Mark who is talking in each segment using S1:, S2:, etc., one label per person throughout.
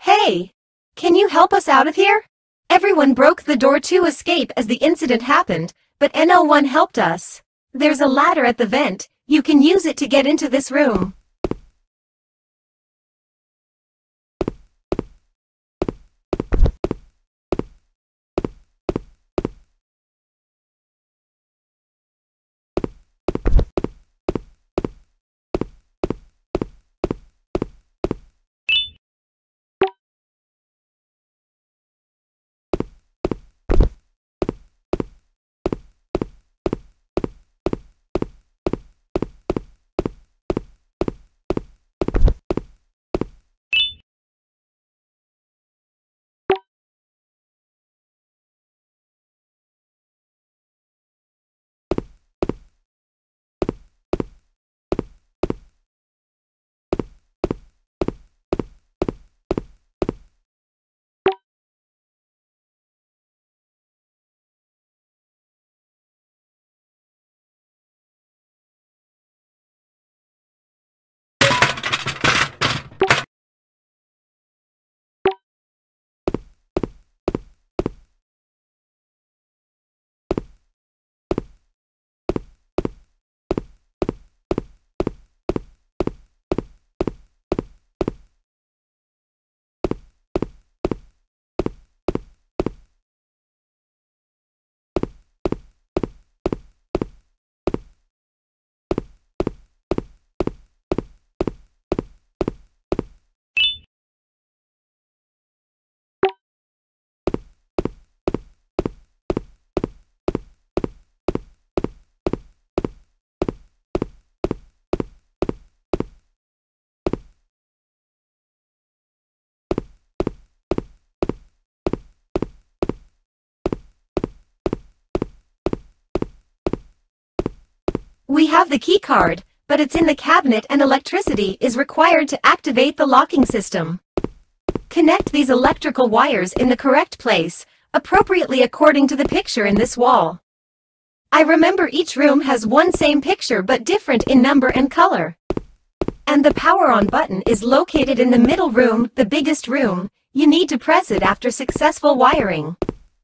S1: Hey! Can you help us out of here? Everyone broke the door to escape as the incident happened, but no one helped us. There's a ladder at the vent. You can use it to get into this room. We have the key card, but it's in the cabinet and electricity is required to activate the locking system. Connect these electrical wires in the correct place, appropriately according to the picture in this wall. I remember each room has one same picture but different in number and color. And the power on button is located in the middle room, the biggest room. You need to press it after successful wiring.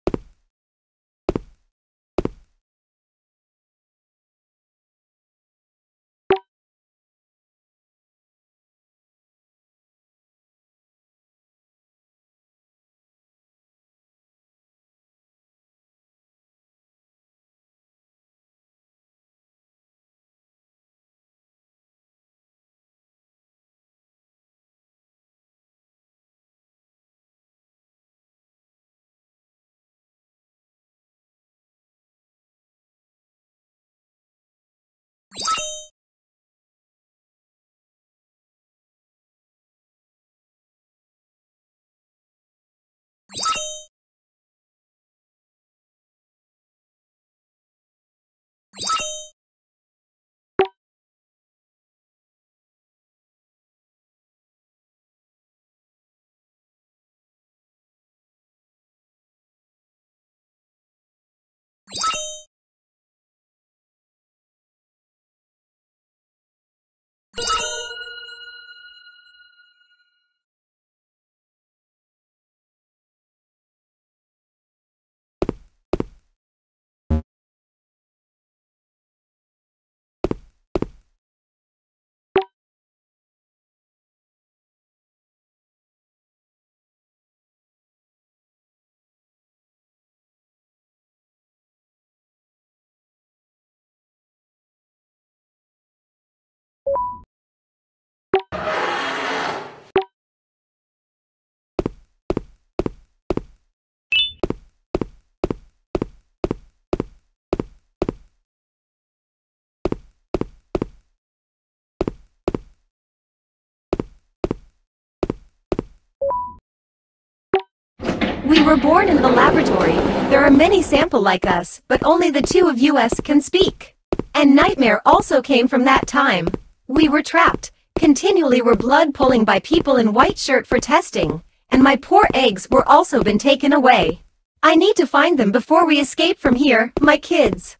S1: We were born in the laboratory. There are many sample like us, but only the two of us can speak. And Nightmare also came from that time. We were trapped, continually were blood pulling by people in white shirt for testing, and my poor eggs were also been taken away. I need to find them before we escape from here, my kids.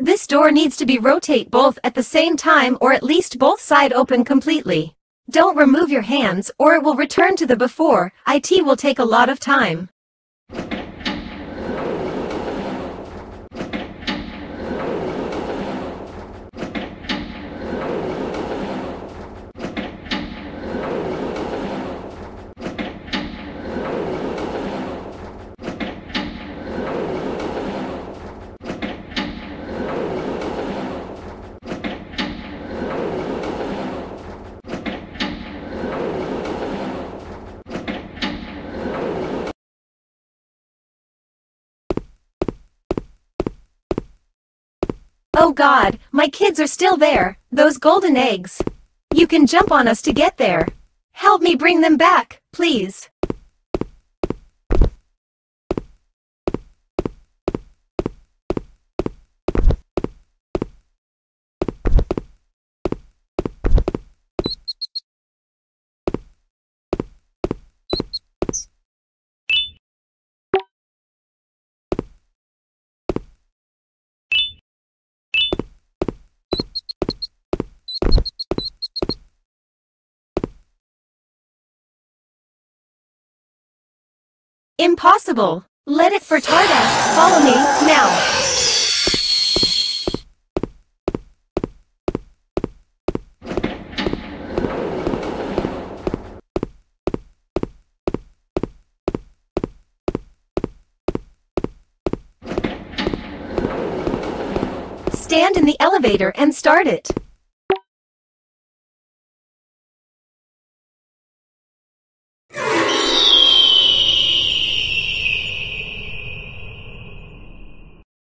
S1: This door needs to be rotate both at the same time or at least both side open completely. Don't remove your hands or it will return to the before. It will take a lot of time. Oh God, my kids are still there, those golden eggs. You can jump on us to get there. Help me bring them back, please. Impossible. Let it for TADAAA. Follow me, now. Stand in the elevator and start it.